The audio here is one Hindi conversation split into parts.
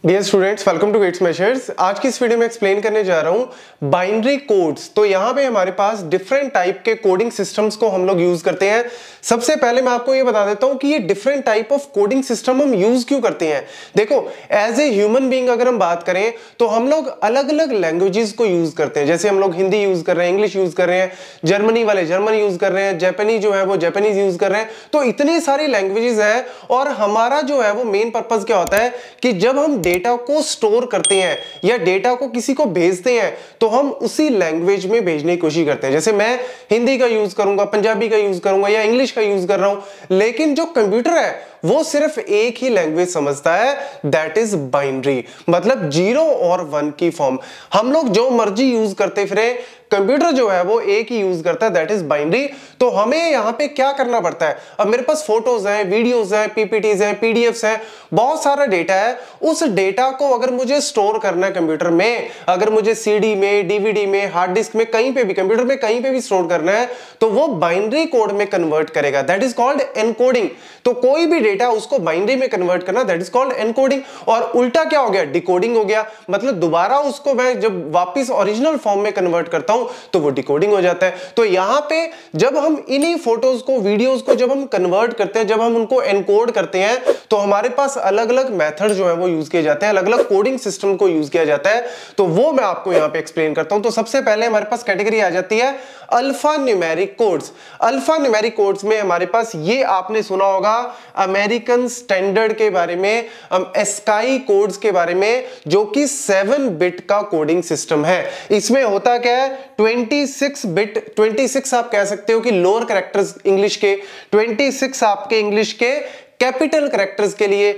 Dear students, welcome to Gate Smashers. आज की इस वीडियो में एक्सप्लेन करने जा रहा हूं बाइनरी कोड्स। तो यहां पे हमारे पास डिफरेंट टाइप के कोडिंग सिस्टम्स को हम लोग यूज करते हैं। सबसे पहले मैं आपको ये बता देता हूं कि ये different type of coding system हम यूज क्यों करते हैं। देखो, एज ए ह्यूमन बीइंग अगर हम बात करें तो हम लोग अलग अलग लैंग्वेजेस को यूज करते हैं। जैसे हम लोग हिंदी यूज कर रहे हैं, इंग्लिश यूज कर रहे हैं, जर्मनी वाले जर्मन यूज कर रहे हैं, जापानी जो है वो जापानीज यूज कर रहे हैं। तो इतनी सारी लैंग्वेजेस है और हमारा जो है वो मेन पर्पस क्या होता है कि जब हम डेटा को स्टोर करते हैं या डेटा को किसी को भेजते हैं तो हम उसी लैंग्वेज में भेजने की कोशिश करते हैं। जैसे मैं हिंदी का यूज करूंगा, पंजाबी का यूज करूंगा या इंग्लिश का यूज कर रहा हूं, लेकिन जो कंप्यूटर है वो सिर्फ एक ही लैंग्वेज समझता है, दैट इज बाइनरी, मतलब 0 और 1 की फॉर्म। हम लोग जो मर्जी यूज करते फिरे, कंप्यूटर जो है वो एक ही यूज करता है, दैट इज बाइनरी। तो हमें यहां पे क्या करना पड़ता है, अब मेरे पास फोटोज हैं, वीडियोस हैं, पीपीटीज हैं, पीडीएफ्स हैं, बहुत सारा डेटा है। उस डेटा को अगर मुझे स्टोर करना है कंप्यूटर में, अगर मुझे सीडी में, डीवीडी में, हार्ड डिस्क में, कहीं पे भी, कंप्यूटर में कहीं पे भी स्टोर करना है तो वो बाइनरी कोड में कन्वर्ट करेगा, दैट इज कॉल्ड एनकोडिंग। तो कोई भी डेटा उसको बाइनरी में कन्वर्ट करना, दैट इज कॉल्ड एनकोडिंग। और उल्टा क्या हो गया, डिकोडिंग हो गया, मतलब दोबारा उसको मैं जब वापस ओरिजिनल फॉर्म में कन्वर्ट करता हूं तो वो डिकोडिंग हो जाता है। तो यहां पे जब हम इन्हीं फोटोज को, वीडियोस को जब हम कन्वर्ट करते हैं, जब हम उनको एनकोड करते हैं तो हमारे पास अलग अलग मेथड जो है वो यूज किए जाते हैं, अलग अलग कोडिंग सिस्टम को यूज किया जाता है। तो वो मैं आपको यहां पे एक्सप्लेन करता हूं। तो सबसे पहले हमारे पास कैटेगरी आ जाती है alphanumeric codes. Alphanumeric codes में हमारे पास ये आपने सुना होगा अमेरिकन स्टैंडर्ड के बारे में, एस्काई कोड्स के बारे में, जो कि 7 बिट का कोडिंग सिस्टम है। इसमें होता क्या है, 26 बिट, 26 आप कह सकते हो कि लोअर कैरेक्टर्स इंग्लिश के, 26 आपके इंग्लिश के कैपिटल कैरेक्टर्स के लिए,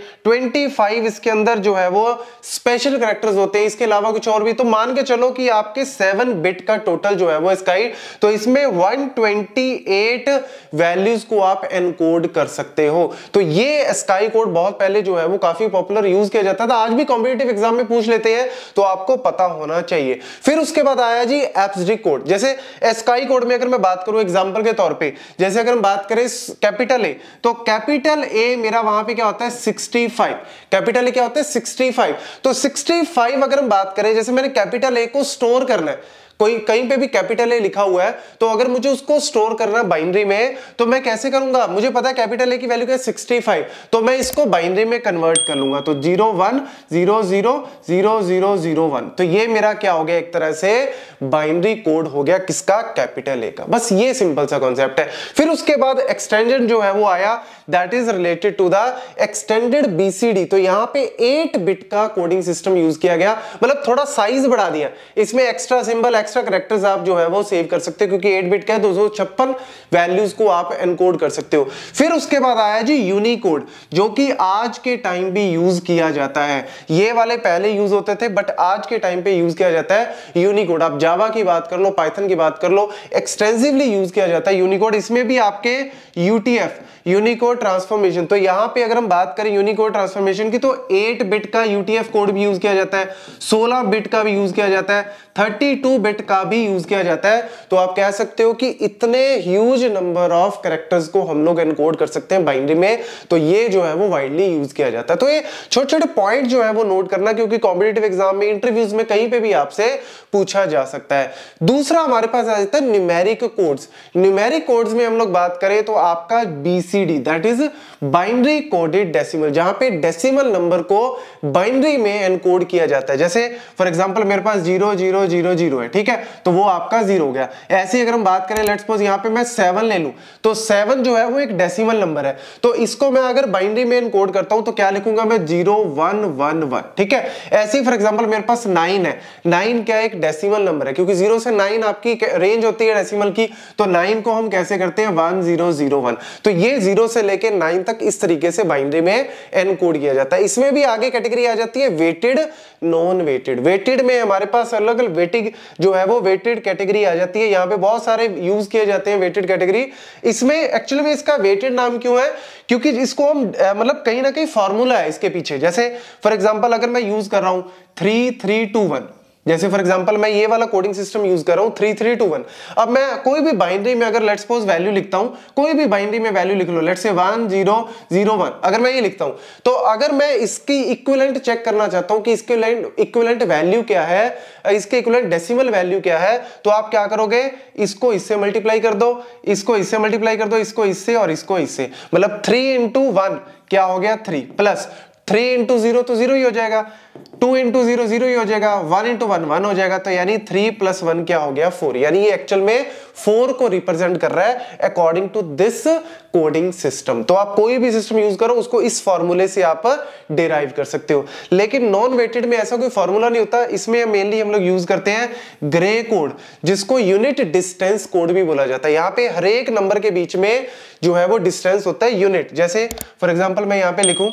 25 इसके अंदर जो है वो स्पेशल कैरेक्टर्स होते हैं, इसके अलावा कुछ और भी। तो मान के चलो कि आपके 7 बिट का टोटल जो है वो स्काई, तो इसमें 128 वैल्यूज को आप एनकोड कर सकते हो। तो ये स्काई कोड बहुत पहले जो है वो काफी पॉपुलर यूज किया जाता था, आज भी कॉम्पिटिटिव एग्जाम में पूछ लेते हैं, तो आपको पता होना चाहिए। फिर उसके बाद आया जी एप्सड्रिक कोड। जैसे स्काई कोड में अगर मैं बात करूं एग्जांपल के तौर पे, जैसे अगर हम बात करें कैपिटल ए, तो कैपिटल ए मेरा वहां पे क्या होता है 65, कैपिटल ए क्या होता है 65। तो 65 अगर हम बात करें, जैसे मैंने कैपिटल ए को स्टोर करना है, कोई कहीं पे भी कैपिटल ए लिखा हुआ है, तो अगर मुझे उसको स्टोर करना है बाइनरी में तो मैं कैसे करूंगा, मुझे पता है कैपिटल ए की वैल्यू क्या है 65, तो मैं इसको बाइनरी में कन्वर्ट कर लूंगा। तो 01000001, तो ये मेरा क्या हो गया, एक तरह से बाइनरी कोड हो गया, किसका, कैपिटल ए का। बस ये सिंपल सा कॉन्सेप्ट है। फिर उसके बाद एक्सटेंडेड जो है वो आया, that is related to the extended BCD. तो यहां पे 8 बिट का कोडिंग सिस्टम यूज किया गया, मतलब थोड़ा साइज बढ़ा दिया, इसमें एक्स्ट्रा सिंबल, एक्स्ट्रा कैरेक्टर्स आप जो है वो सेव कर सकते हो, क्योंकि 8 बिट का है, 256 वैल्यूज को आप एनकोड कर सकते हो। फिर उसके बाद आया जी यूनिकोड, जो कि आज के टाइम भी यूज किया जाता है। ये वाले पहले यूज होते थे, बट आज के टाइम पे यूज किया जाता है यूनिकोड। आप जावा की बात कर लो, पाइथन की बात कर लो, एक्सटेंसिवली यूज किया जाता है यूनिकोड। इसमें भी आपके यूटीएफ, यूनिकोड ट्रांसफॉर्मेशन, तो यहां पे अगर हम बात करें यूनिकोड ट्रांसफॉर्मेशन की, तो 8 बिट का यूटीएफ कोड भी यूज किया जाता है, 16 बिट का भी यूज किया जाता है, 32 बिट का भी यूज किया जाता है। तो आप कह सकते हो कि इतने ह्यूज नंबर ऑफ कैरेक्टर्स को हम लोग एनकोड कर सकते हैं बाइनरी में। तो ये जो है वो वाइडली यूज किया जाता है। तो ये छोटे छोटे पॉइंट जो है वो नोट करना, क्योंकि कॉम्पिटिटिव एग्जाम में, इंटरव्यूज में कहीं पे भी आपसे पूछा जा सकता है। दूसरा हमारे पास आ जाता है न्यूमेरिक कोड्स। न्यूमेरिक कोड्स में हम लोग बात करें तो आपका BCD, that is binary coded decimal, जहां पे डेसिमल नंबर को बाइनरी में एनकोड किया जाता है। जैसे फॉर एग्जांपल मेरे पास 0000 है, ठीक है, तो वो आपका 0 हो गया। ऐसे अगर हम बात करें, लेट्स सपोज यहां पे मैं 7 ले लूं, तो 7 जो है वो एक डेसिमल नंबर है, तो इसको मैं अगर बाइनरी में एनकोड करता हूं तो क्या लिखूंगा मैं, 0111, ठीक है। ऐसे फॉर एग्जांपल मेरे पास 9 है, 9 क्या एक डेसिमल नंबर है, क्योंकि 0 से 9 आपकी रेंज होती है डेसिमल की, तो 9 को हम कैसे करते हैं 1001। तो ये 0 से लेके 9 तक इस तरीके से बाइनरी में एनकोड किया जाता है। इसमें भी आगे कैटेगरी आ जाती है वेटेड, नॉन वेटेड। वेटेड में हमारे पास अलग अलग वेटिंग जो है वो वेटेड कैटेगरी आ जाती है। यहाँ पे बहुत सारे यूज किए जाते हैं वेटेड कैटेगरी। इसमें एक्चुअली में इसका वेटेड नाम क्यों है, क्योंकि इसको हम मतलब कहीं ना कहीं फॉर्मूला है इसके पीछे। जैसे फॉर एग्जांपल अगर मैं यूज कर रहा हूं 3321, जैसे फॉर एग्जांपल मैं ये वाला कोडिंग सिस्टम यूज कर रहा हूं 3321। अब मैं कोई भी बाइनरी में अगर लेट्स सपोज वैल्यू लिखता हूं, कोई भी बाइनरी में वैल्यू लिख लो, लेट्स से 1001, अगर मैं ये लिखता हूं तो अगर मैं इसकी इक्विवेलेंट चेक करना चाहता हूं कि इसके इक्विवेलेंट वैल्यू क्या है, इसके इक्विवेलेंट डेसिमल वैल्यू क्या है, तो आप क्या करोगे, इसको इससे मल्टीप्लाई कर दो, इसको इससे मल्टीप्लाई कर दो, इसको इससे और इसको इससे, मतलब 3 into 1 क्या हो गया 3, प्लस 3 into 0 तो 0 ही हो जाएगा, 2 into 0 0 ही हो जाएगा, 1 into 1 1 हो जाएगा, तो यानी 3 plus 1 क्या हो गया 4। यानी ये एक्चुअल में 4 को रिप्रेजेंट कर रहा है according to this coding system. तो आप कोई भी सिस्टम यूज करो उसको इस फॉर्मूले से आप डिराइव कर सकते हो। लेकिन नॉन वेटेड में ऐसा कोई फॉर्मूला नहीं होता, इसमें मेनली हम लोग यूज करते हैं ग्रे कोड, जिसको यूनिट डिस्टेंस कोड भी बोला जाता है। यहाँ पे हर एक नंबर के बीच में जो है वो डिस्टेंस होता है यूनिट। जैसे फॉर एग्जाम्पल मैं यहाँ पे लिखूं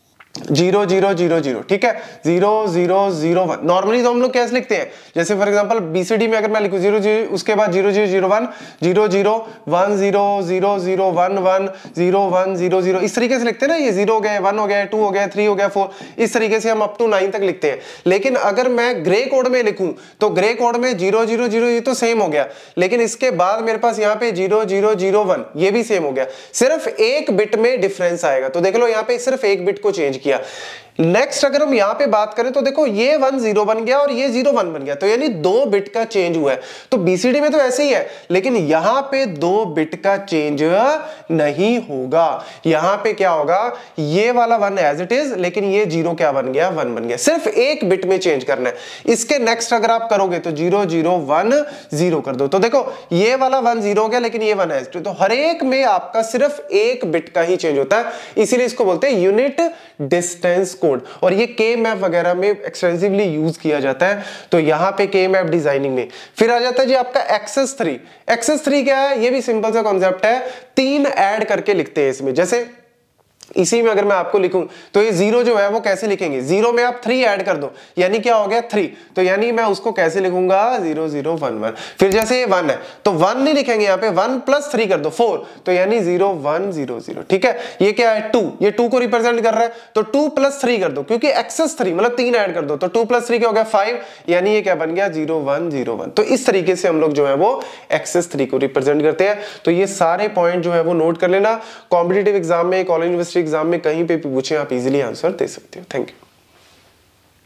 0 0 0 0, ठीक है, 0 0 0 1। नॉर्मली तो हम लोग कैसे लिखते हैं, जैसे फॉर एग्जांपल बीसीडी में अगर मैं लिखूं 0 0, उसके बाद 0 0 0 1 0 0 1 0 0 0 1 1 0 1 0 0, इस तरीके से लिखते हैं ना। ये 0 हो गया, 1 हो गया, 2 हो गया, 3 हो गया, 4, इस तरीके से हम अप टू 9 तक लिखते हैं। लेकिन अगर मैं ग्रे कोड में लिखूं तो ग्रे कोड में 0 0 0 ये तो सेम हो गया, लेकिन इसके बाद मेरे पास यहाँ पे 0 0 0 1 ये भी सेम हो गया, सिर्फ एक बिट में डिफरेंस आएगा। तो देख लो यहाँ पे सिर्फ एक बिट को चेंज किया। नेक्स्ट अगर हम यहां पे बात करें तो देखो ये 1 0 बन गया और ये 0 1 बन गया, तो यानी 2 बिट का चेंज हुआ है। तो बीसीडी में तो ऐसे ही है, लेकिन यहां पे 2 बिट का चेंज नहीं होगा। यहां पे क्या होगा, ये वाला 1 एज इट इज, लेकिन ये 0 क्या बन गया 1 बन गया, सिर्फ एक बिट में चेंज करना है। इसके नेक्स्ट अगर आप करोगे तो 0 0 1 0 कर दो, तो देखो ये वाला 1 0 हो गया, लेकिन ये 1 एज इट इज। तो हर एक में आपका सिर्फ एक बिट का ही चेंज होता है, इसीलिए इसको बोलते हैं यूनिट डिस्टेंस कोड। और ये के मैप वगैरह में एक्सटेंसिवली यूज किया जाता है। तो यहां पे के मैप डिजाइनिंग में फिर आ जाता है जी आपका एक्सेस 3। एक्सेस 3 क्या है, ये भी सिंपल सा कॉन्सेप्ट है, 3 ऐड करके लिखते हैं इसमें। जैसे इसी में अगर मैं आपको लिखूं तो ये 0 जो है वो कैसे लिखेंगे, 0 में आप 3 ऐड कर दो, यानी क्या हो गया 3, तो यानी मैं उसको कैसे लिखूंगा 0 0 1 1। फिर जैसे ये 1 है तो 1 नहीं लिखेंगे, यहाँ पे 1 प्लस 3 कर दो 4, तो यानी 0 1 0 0, ठीक है। ये क्या है 2, ये 2 को रिप्रेजेंट कर रहा है, तो 2 प्लस 3 कर दो, क्योंकि एक्सेस 3 मतलब 3 ऐड कर दो, तो 2 प्लस 3 क्या हो गया 5, यानी ये क्या बन गया 0 1 0 1। तो इस तरीके से हम लोग जो है वो एक्सेस 3 को रिप्रेजेंट करते हैं। तो ये सारे पॉइंट जो है वो नोट कर लेना, कॉम्पिटिटिव एग्जाम में, कॉलेज यूनिवर्सिटी एग्जाम में कहीं पे भी पूछे आप इजीली आंसर दे सकते हो। Thank you.